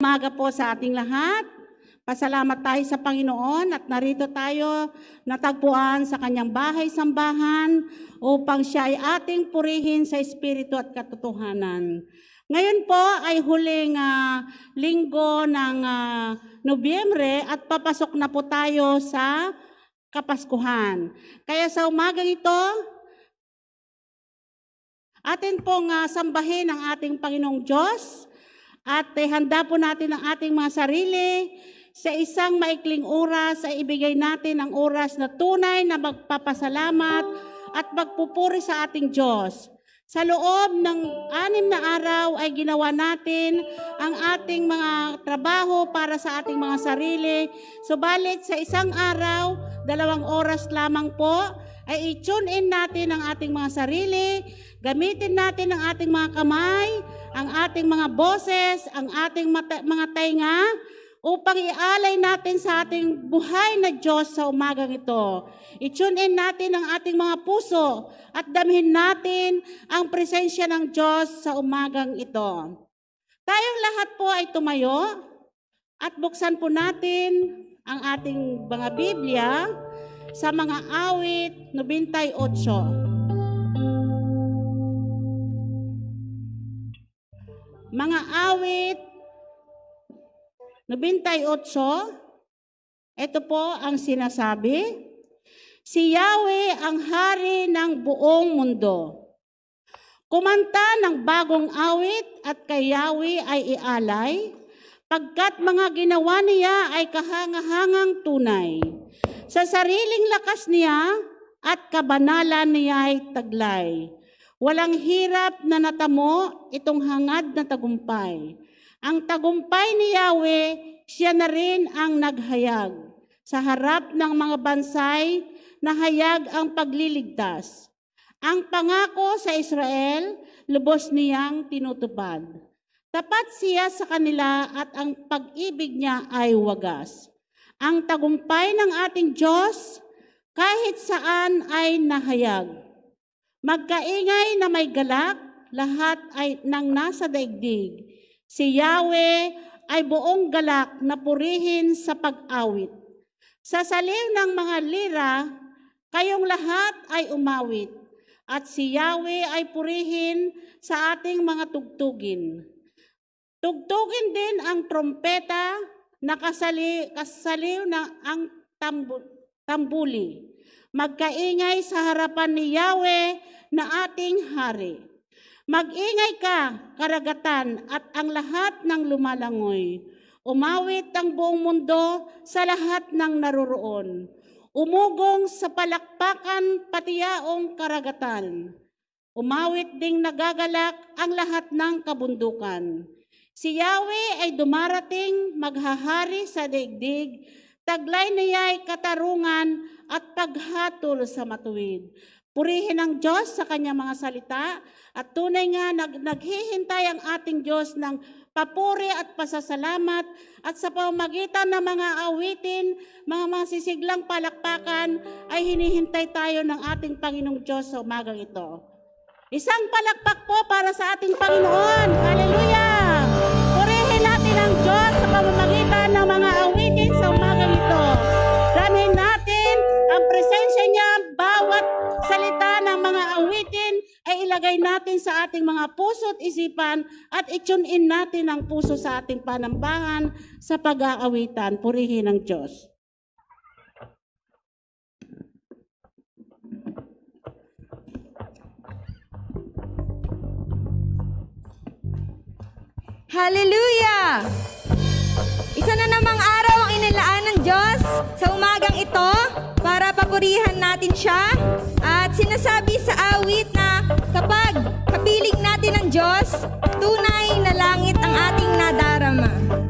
Umaga po sa ating lahat. Pasalamat tayo sa Panginoon at narito tayo natagpuan sa kanyang bahay-sambahan upang siya ay ating purihin sa espiritu at katotohanan. Ngayon po ay huling linggo ng Nobyembre at papasok na po tayo sa Kapaskuhan. Kaya sa umagang ito, atin pong sambahin ang ating Panginoong Diyos at handa po natin ang ating mga sarili sa isang maikling oras ay ibigay natin ang oras na tunay na magpapasalamat at magpupuri sa ating Diyos. Sa loob ng 6 na araw ay ginawa natin ang ating mga trabaho para sa ating mga sarili. Subalit sa isang araw, 2 oras lamang po, ay i-tune in natin ang ating mga sarili, gamitin natin ang ating mga kamay, ang ating mga boses, ang ating mga tainga, upang ialay natin sa ating buhay na Diyos sa umagang ito. I-tune in natin ang ating mga puso at damhin natin ang presensya ng Diyos sa umagang ito. Tayong lahat po ay tumayo at buksan po natin ang ating mga Biblia sa mga awit 98. Mga awit 98, ito po ang sinasabi. Si Yahweh ang hari ng buong mundo. Kumanta ng bagong awit at kay Yahweh ay ialay, pagkat mga ginawa niya ay kahangahangang tunay. Sa sariling lakas niya at kabanalan niya ay taglay. Walang hirap na natamo itong hangad na tagumpay. Ang tagumpay ni Yahweh, siya na rin ang naghayag. Sa harap ng mga bansay, nahayag ang pagliligtas. Ang pangako sa Israel, lubos niyang tinutupad. Tapat siya sa kanila at ang pag-ibig niya ay wagas. Ang tagumpay ng ating Diyos, kahit saan ay nahayag. Magkaingay na may galak, lahat ay nang nasa daigdig. Si Yahweh ay buong galak na purihin sa pag-awit. Sa saliw ng mga lira, kayong lahat ay umawit. At si Yahweh ay purihin sa ating mga tugtugin. Tugtugin din ang trompeta na kasaliw ng ang tambuli. Magkaingay sa harapan ni Yahweh na ating hari. Mag-ingay ka, karagatan, at ang lahat ng lumalangoy. Umawit ang buong mundo sa lahat ng naroroon. Umugong sa palakpakan pati yaong karagatan. Umawit ding nagagalak ang lahat ng kabundukan. Si Yahweh ay dumarating, maghahari sa daigdig, taglay niya ay katarungan at paghatol sa matuwid. Purihin ang Diyos sa kanyang mga salita at tunay nga naghihintay ang ating Diyos ng papuri at pasasalamat at sa pamamagitan ng mga awitin, mga sisiglang palakpakan ay hinihintay tayo ng ating Panginoong Diyos sa umagang ito. Isang palakpak po para sa ating Panginoon. Hallelujah! Purihin natin ang Diyos sa pamamagitan ng mga awitin sa umagang ito. Damhin natin ang presensya niya, bawat salita ng mga awitin ay ilagay natin sa ating mga puso at isipan at i-tune in natin ang puso sa ating panambahan sa pag-aawitan. Purihin ang Diyos. Hallelujah! Isa na namang araw ang inilaan ng Diyos sa umagang ito para papurihan natin siya. At sinasabi sa awit na kapag kapiling natin ang Diyos, tunay na langit ang ating nadarama.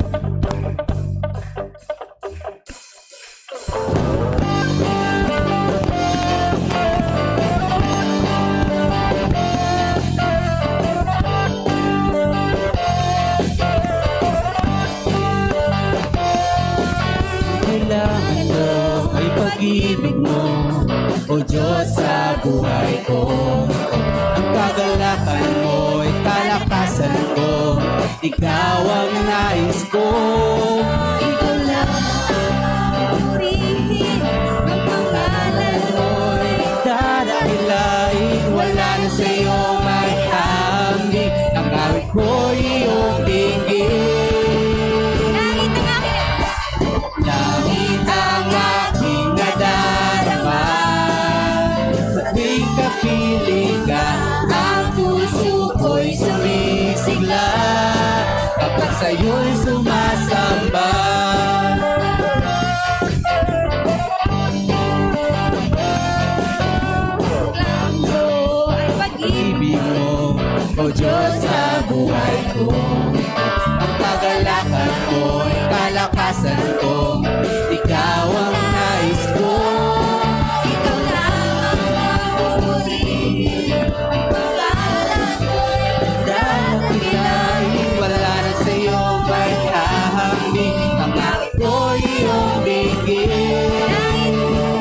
Kailangan ko ay pag-ibig mo, O Diyos sa buhay ko. Ang kagalakan mo ay kalakasan ko, Ikaw ang nais ko. Ikaw lang purihin ang pangalan mo'y Dadahilain, wala na sa'yo may hambing. Ang awit ko iyong dinggin. Langit ang aking Langit ang aking nadarama. Sa tuwing kapiling ka, ang puso ko'y sumisigla. Kapag sa'yo'y sumasamba. Plano ay pag-ibig Ibig mo, O Diyos sa buhay ko. Ang kagalakan ko'y kalakasan ko. Ikaw ang nais ko. Ikaw lang ang purihin ang pangalan mo'y Dadahilain, wala na sa'yo may hahambing. Ang awit ko iyong bigin.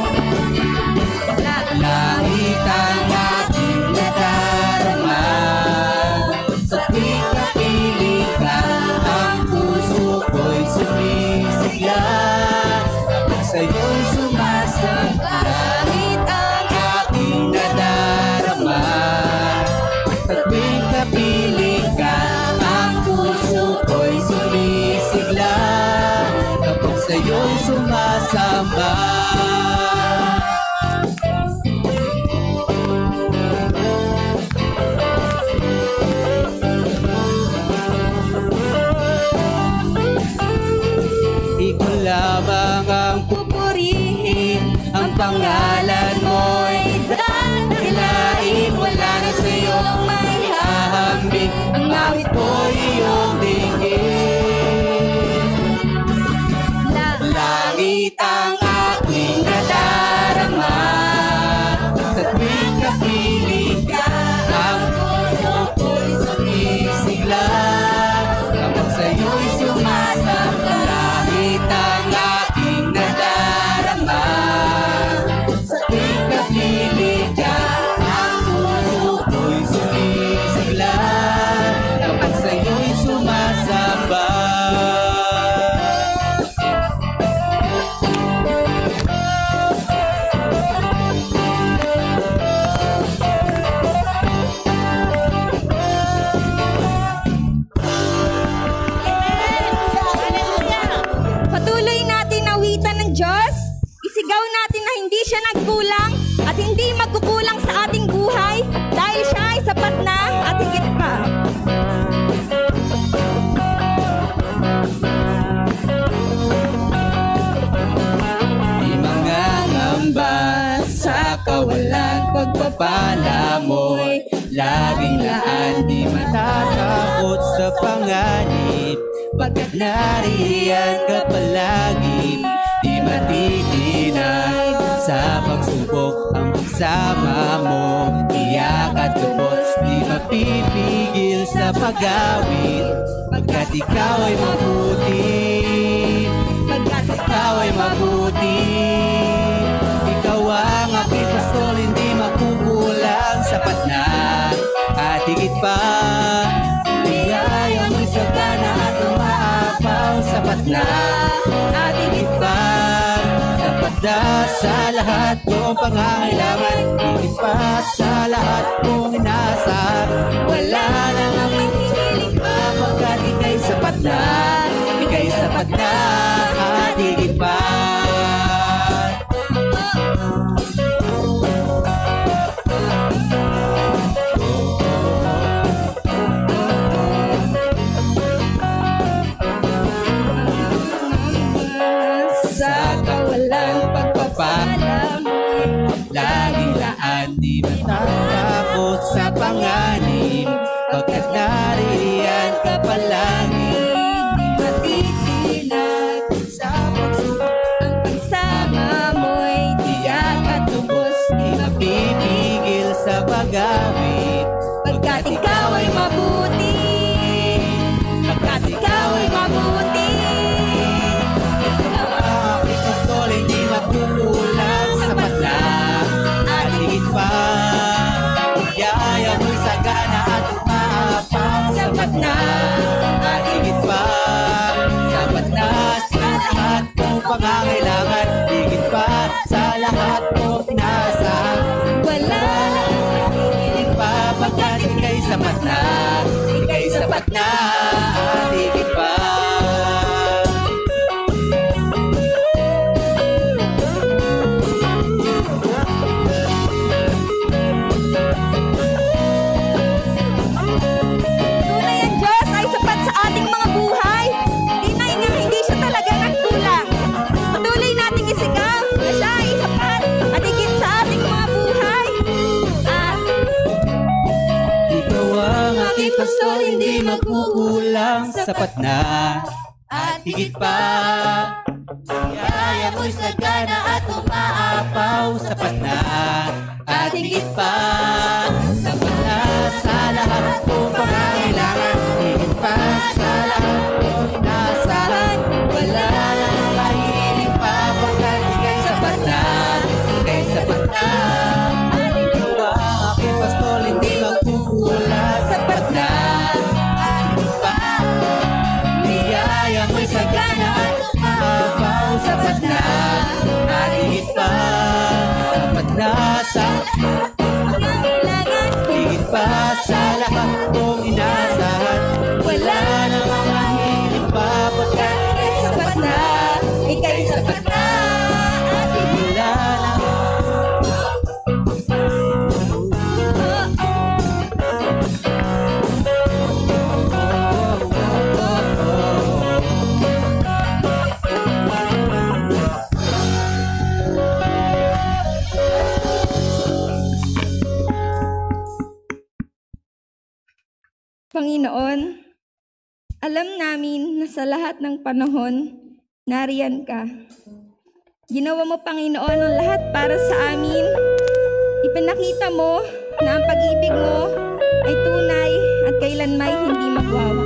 Langit ang aking nadarama. Sa tuwing kapiling ka, ang puso ko'y sumisigla. Kapag sa'yo'y sumasamba. Langit ang Aking nadarama. Sa tuwing kapiling ka, ang puso ko'y sumisigla. Kapag sa'yo'y sumasamba. Ikaw lamang ang pupurihin. Ang pangalan mo'y dadahilain. Wala na sa'yo may hahambing. Ang awit ko iyong dinggin. Langit ang aking nadarama. Sa tuwing kapiling ka, ang puso ko'y sumisigla. Kapag sa'yo'y sumasamba. Langit ang aking nadarama. Sa tuwing kapiling ka, ang puso ko'y sumisigla. Kapag sa'yo'y sumasamba. Patuloy natin awitan ng Diyos. Isigaw natin na hindi siya nagkulang at hindi magkukulang sa ating buhay dahil siya ay sapat na at higit pa. Di mangangamba sa kawalan, pagpapala mo'y laging laan. Di matatakot sa panganib, pagkat nariyan ka palagi. Di matitinag sa pagsubok ang pagsama mo. Iyak at lubos, di mapipigil sa pag-awit, pagkat ikaw ay mabuti. Pagkat ikaw ay mabuti. Ikaw ang aking pastol, hindi makukulang. Sapat na at higit pa. Bigay ang isagana at umaapaw. Sapat na at higit pa. Sapat na sa lahat kong pangangailangan. Higit pa sa lahat kong inaasahan. Wala nang aking hinihiling pa, pagkat ika'y sapat na. Ika'y sapat na at higit pa. Sa kawalang pagpapala mo'y laging laan. Di matatakot sa panganib, pagkat nariyan ka palagi. Di sapat na at higit pa. Biyaya mo'y sagana at umaapaw, sapat na at higit pa. Sapat na sa lahat kong pangangailangan, higit pa sa lahat kong inaasahan. Wala nang mahihiling pa pagkat ika'y sapat na, ika'y sapat na. Ikaw ang aking pastol, hindi magkukula, sapat na at higit pa. Biyaya mo'y sagana at umaapaw, sapat na at higit pa. Sapat na sa higit pa sa lahat kong inaasahan. Wala nang mahihiling pa pagkat ika'y sapat na, ika'y sapat na at higit na. Panginoon, alam namin na sa lahat ng panahon, nariyan ka. Ginawa mo, Panginoon, ang lahat para sa amin. Ipinakita mo na ang pag-ibig mo ay tunay at kailanmay hindi magwawakas.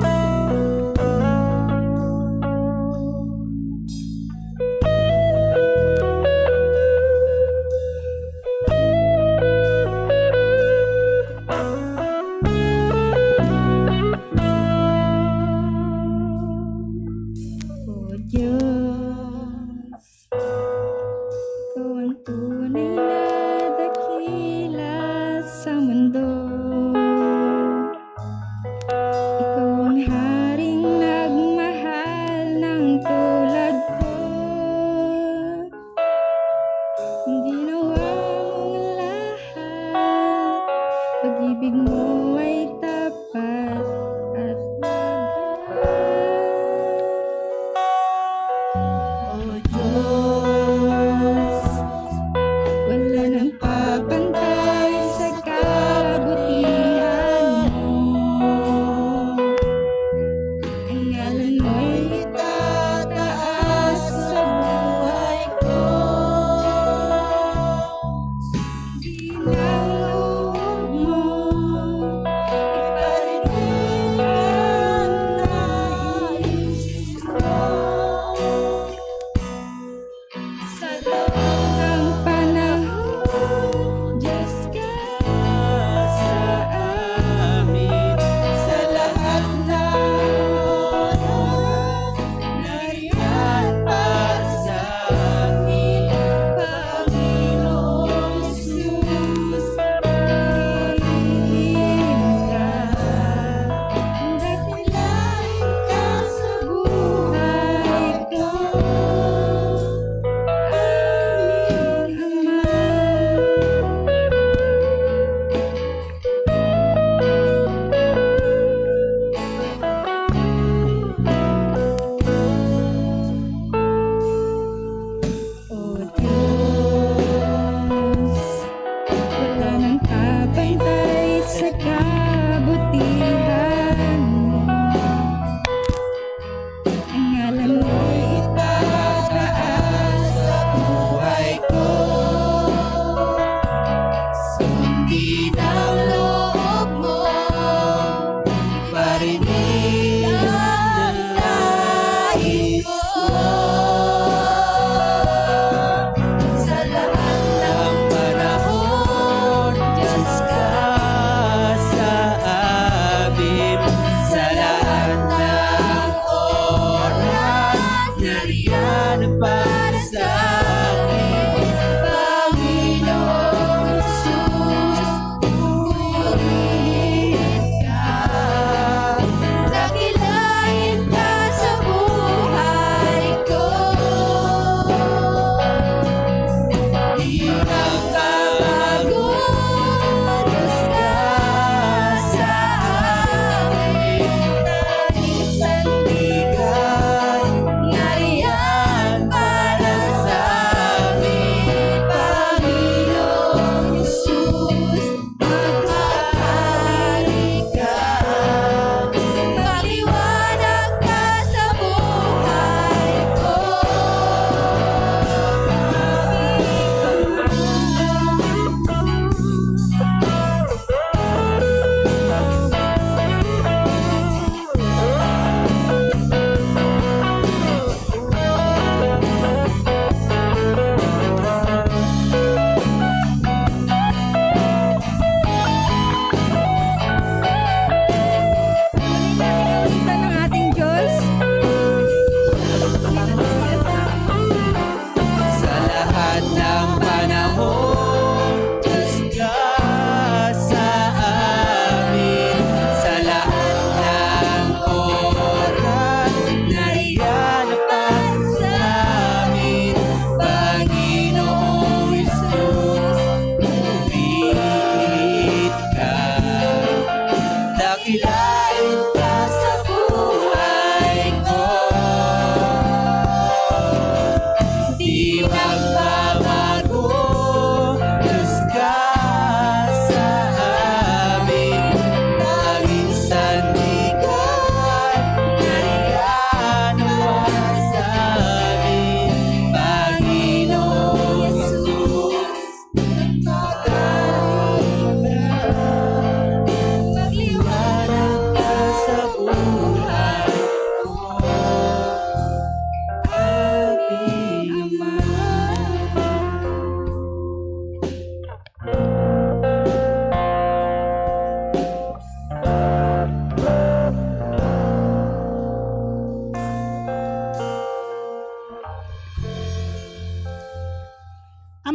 O Diyos, Ikaw ang tunay na dakila sa mundo. Ikaw ang haring nagmahal ng tulad ko. Ginawa mong lahat, pag-ibig mo ay tapat at wagas.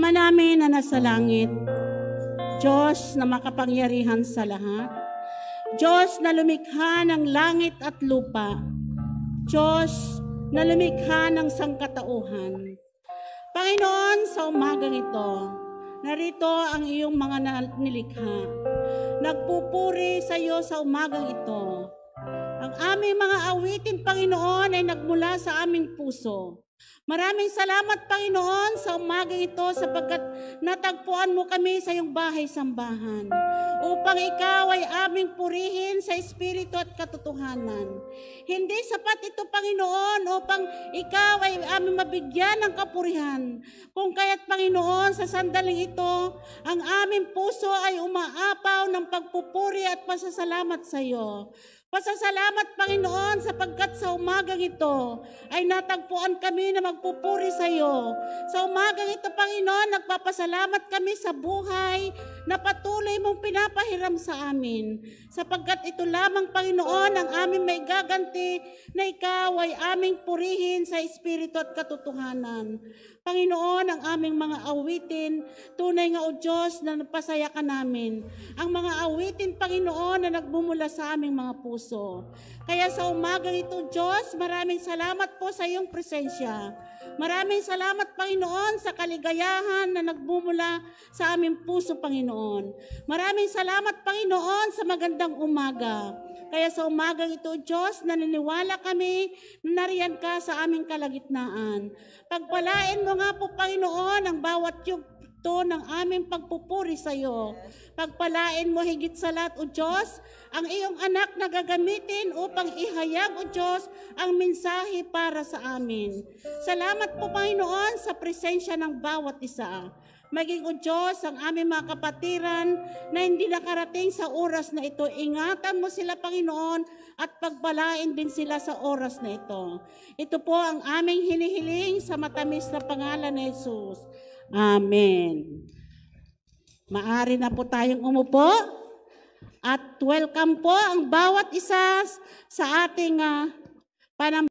Ama namin na nasa langit, Diyos na makapangyarihan sa lahat, Diyos na lumikha ng langit at lupa, Diyos na lumikha ng sangkatauhan. Panginoon, sa umagang ito, narito ang iyong mga nilikha. Nagpupuri sa iyo sa umagang ito. Ang aming mga awitin, Panginoon, ay nagmula sa aming puso. Maraming salamat, Panginoon, sa umagang ito sapagkat natagpuan mo kami sa iyong bahay-sambahan upang ikaw ay aming purihin sa espiritu at katotohanan. Hindi sapat ito, Panginoon, upang ikaw ay aming mabigyan ng kapurihan. Kung kaya't, Panginoon, sa sandaling ito, ang aming puso ay umaapaw ng pagpupuri at pasasalamat sa iyo. Pasasalamat, Panginoon, sapagkat sa umagang ito ay natagpuan kami na magpupuri sa iyo. Sa umagang ito, Panginoon, nagpapasalamat kami sa buhay na patuloy mong pinapahiram sa amin. Sapagkat ito lamang, Panginoon, ang aming may gaganti na ikaw ay aming purihin sa espiritu at katotohanan. Panginoon, ang aming mga awitin, tunay nga o Diyos na napasaya ka namin. Ang mga awitin, Panginoon, na nagmumula sa aming mga puso. Kaya sa umagang ito, Diyos, maraming salamat po sa iyong presensya. Maraming salamat, Panginoon, sa kaligayahan na nagmumula sa aming puso, Panginoon. Maraming salamat, Panginoon, sa magandang umaga. Kaya sa umagang ito, Diyos, naniniwala kami na nariyan ka sa aming kalagitnaan. Pagpalain mo nga po, Panginoon, ang bawat yugto ng aming pagpupuri sa iyo. Pagpalain mo higit sa lahat, O Diyos, ang iyong anak na gagamitin upang ihayag, O Diyos, ang mensahe para sa amin. Salamat po, Panginoon, sa presensya ng bawat isa. Maging, O Diyos, ang aming mga kapatiran na hindi nakarating sa oras na ito. Ingatan mo sila, Panginoon, at pagpalain din sila sa oras na ito. Ito po ang aming hinihiling sa matamis na pangalan ni Jesus. Amen. Maari na po tayong umupo at welcome po ang bawat isa sa ating